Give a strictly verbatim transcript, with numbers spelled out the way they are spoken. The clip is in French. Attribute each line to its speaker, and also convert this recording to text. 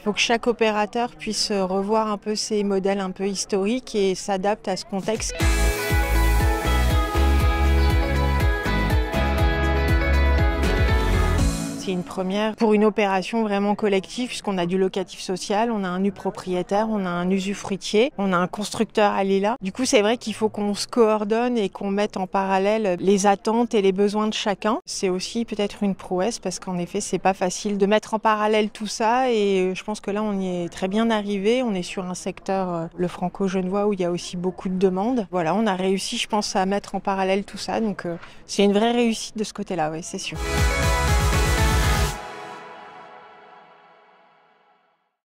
Speaker 1: Il faut que chaque opérateur puisse revoir un peu ses modèles un peu historiques et s'adapte à ce contexte. C'est une première pour une opération vraiment collective puisqu'on a du locatif social, on a un nu propriétaire, on a un usufruitier, on a un constructeur à Lila. Du coup, c'est vrai qu'il faut qu'on se coordonne et qu'on mette en parallèle les attentes et les besoins de chacun. C'est aussi peut-être une prouesse parce qu'en effet, c'est pas facile de mettre en parallèle tout ça et je pense que là, on y est très bien arrivé. On est sur un secteur, le franco-genevois, où il y a aussi beaucoup de demandes. Voilà, on a réussi, je pense, à mettre en parallèle tout ça. Donc, c'est une vraie réussite de ce côté-là, oui, c'est sûr.